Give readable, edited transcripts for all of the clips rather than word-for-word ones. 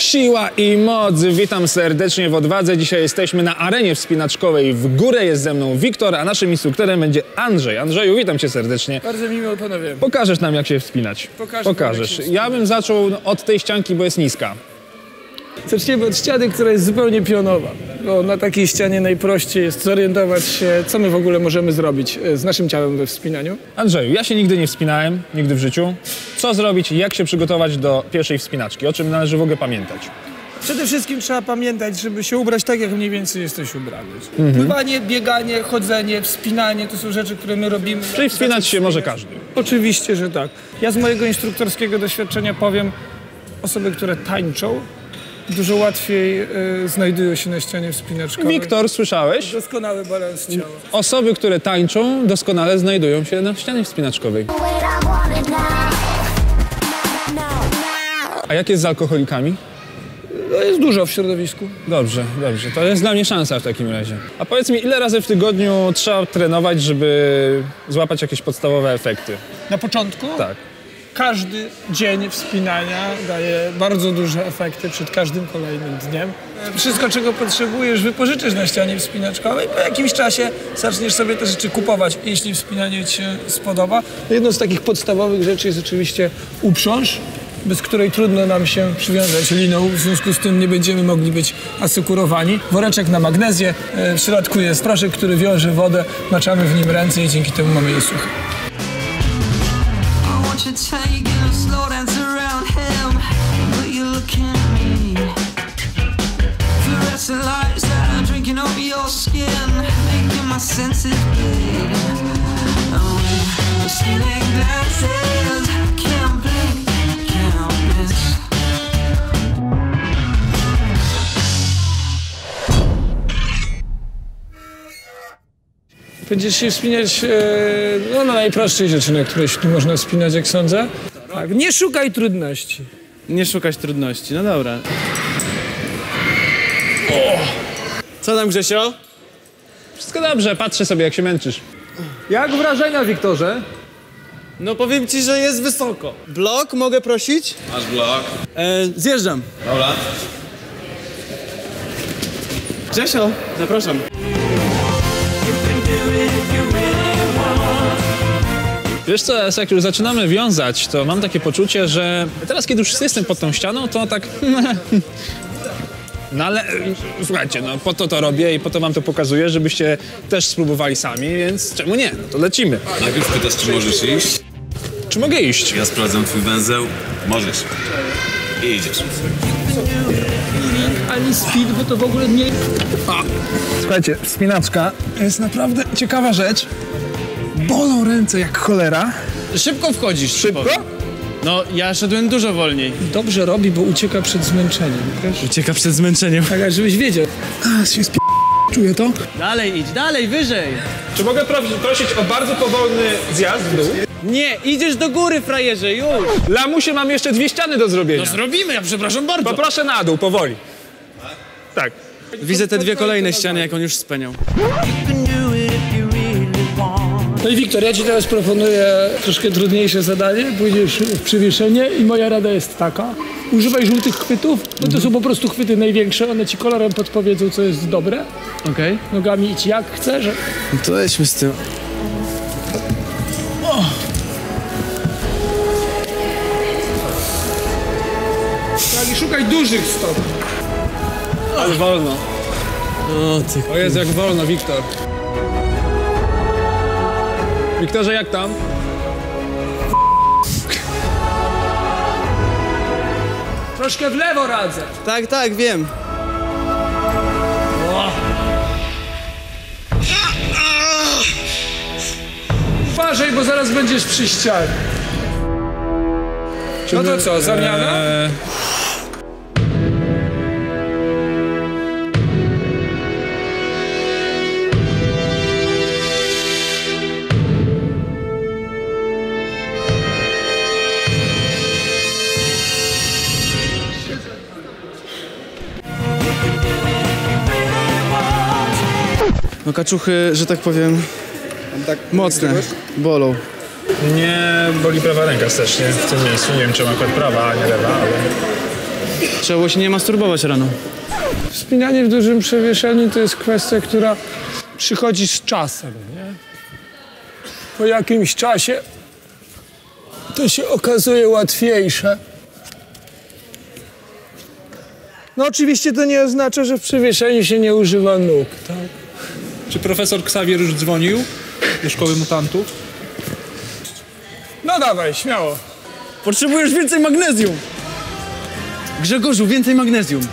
Siła i moc! Witam serdecznie w Odwadze. Dzisiaj jesteśmy na arenie wspinaczkowej. W górę jest ze mną Wiktor, a naszym instruktorem będzie Andrzej. Andrzeju, witam cię serdecznie. Bardzo mi miło, panowie. Pokażesz nam, jak się wspinać. Pokażesz. Ja bym zaczął od tej ścianki, bo jest niska. Zaczniemy od ściany, która jest zupełnie pionowa. Bo na takiej ścianie najprościej jest zorientować się, co my w ogóle możemy zrobić z naszym ciałem we wspinaniu. Andrzeju, ja się nigdy nie wspinałem, nigdy w życiu. Co zrobić i jak się przygotować do pierwszej wspinaczki? O czym należy w ogóle pamiętać? Przede wszystkim trzeba pamiętać, żeby się ubrać tak, jak mniej więcej jesteś ubrany. Pływanie, bieganie, chodzenie, wspinanie to są rzeczy, które my robimy. Czyli wspinać się może każdy. Oczywiście, że tak. Ja z mojego instruktorskiego doświadczenia powiem, osoby, które tańczą, dużo łatwiej znajdują się na ścianie wspinaczkowej. Wiktor, słyszałeś? Doskonały balans ciała. Osoby, które tańczą, doskonale znajdują się na ścianie wspinaczkowej. A jak jest z alkoholikami? No jest dużo w środowisku. Dobrze, dobrze. To jest dla mnie szansa w takim razie. A powiedz mi, ile razy w tygodniu trzeba trenować, żeby złapać jakieś podstawowe efekty? Na początku? Tak. Każdy dzień wspinania daje bardzo duże efekty przed każdym kolejnym dniem. Wszystko, czego potrzebujesz, wypożyczysz na ścianie wspinaczkowej. Po jakimś czasie zaczniesz sobie te rzeczy kupować, jeśli wspinanie ci się spodoba. Jedną z takich podstawowych rzeczy jest oczywiście uprząż, bez której trudno nam się przywiązać liną, w związku z tym nie będziemy mogli być asekurowani. Woreczek na magnezję, w środku jest proszek, który wiąże wodę, maczamy w nim ręce i dzięki temu mamy je suche. Taking a slow dance around him, but you're looking at me. Fluorescent lights that are drinking over your skin, making my senses bleed. Oh, we're stealing glances, can't blink, can't miss. Będziesz się wspinać na najprostszej rzeczy, na której się tu można wspinać, jak sądzę. Tak, nie szukaj trudności. Nie szukać trudności, no dobra. O! Co tam, Grzesio? Wszystko dobrze, patrzę sobie, jak się męczysz. Jak wrażenia, Wiktorze? No powiem ci, że jest wysoko. Blok, mogę prosić? Masz blok. Zjeżdżam. Dobra. Grzesio, zapraszam. Wiesz co, jak już zaczynamy wiązać, to mam takie poczucie, że teraz, kiedy już jestem pod tą ścianą, to tak... No ale słuchajcie, no po to robię i po to wam to pokazuję, żebyście też spróbowali sami, więc czemu nie? No to lecimy. Najpierw pytasz, czy możesz iść. Czy mogę iść? Ja sprawdzam twój węzeł. Możesz. I idziesz. Ani speed, bo to w ogóle nie... Słuchajcie, wspinaczka jest naprawdę ciekawa rzecz. Bolą ręce jak cholera. Szybko wchodzisz. Szybko? No, ja szedłem dużo wolniej. Dobrze robi, bo ucieka przed zmęczeniem, wiesz? Ucieka przed zmęczeniem. Tak, żebyś wiedział. Się czuję to. Dalej idź, dalej, wyżej. Czy mogę prosić o bardzo powolny zjazd w dół? Nie, idziesz do góry, frajerze, już. Lamusie, mam jeszcze 2 ściany do zrobienia. No zrobimy, ja przepraszam bardzo. Poproszę na dół, powoli. Tak. Widzę te 2 kolejne ściany, jak on już speniał. No i Wiktor, ja ci teraz proponuję troszkę trudniejsze zadanie. Pójdziesz w przywieszenie i moja rada jest taka. Używaj żółtych chwytów, bo to są po prostu chwyty największe. One ci kolorem podpowiedzą, co jest dobre. Okej. Nogami idź jak chcesz. No to lećmy z tym. Tak, i szukaj dużych stop. Ale wolno. O ty. O Jezu, jak wolno, Wiktor. Wiktorze, jak tam? Troszkę w lewo radzę. Tak, tak, wiem. Uważaj, bo zaraz będziesz przy ścianie. No to co, zamiana? No kaczuchy, że tak powiem, mocne, bolą. Nie, boli prawa ręka strasznie w tym miejscu. Nie wiem, czy akurat prawa, a nie lewa, ale... Trzeba było się nie masturbować rano. Wspinanie w dużym przewieszeniu to jest kwestia, która przychodzi z czasem, nie? Po jakimś czasie to się okazuje łatwiejsze. No oczywiście to nie oznacza, że w przewieszeniu się nie używa nóg, tak? Czy profesor Xavier już dzwonił do szkoły mutantów? No dawaj, śmiało. Potrzebujesz więcej magnezjum! Grzegorzu, więcej magnezjum!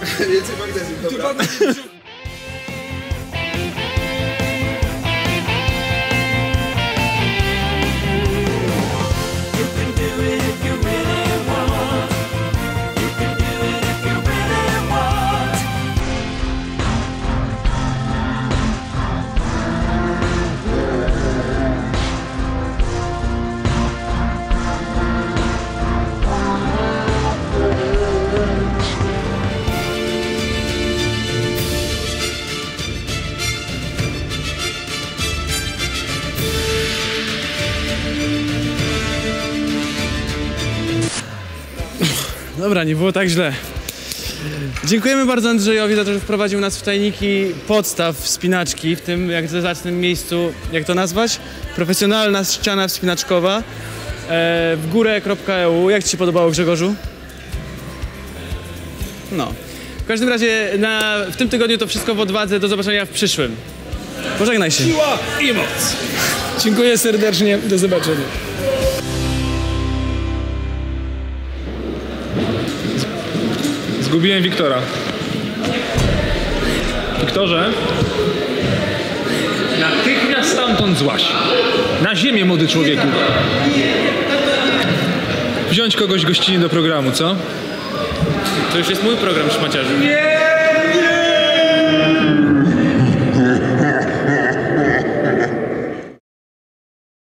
Dobra, nie było tak źle. Dziękujemy bardzo Andrzejowi za to, że wprowadził nas w tajniki podstaw wspinaczki w tym, jak w zacnym miejscu, jak to nazwać? Profesjonalna ściana wspinaczkowa w górę.eu. Jak ci się podobało, Grzegorzu? No. W każdym razie w tym tygodniu to wszystko w Odwadze. Do zobaczenia w przyszłym. Pożegnaj się. Siła i moc! Dziękuję serdecznie, do zobaczenia. Zgubiłem Wiktora. Wiktorze? Natychmiast stamtąd złaź. Na ziemię, młody człowieku. Wziąć kogoś gościnnie do programu, co? To już jest mój program, szmaciarzu. Nie!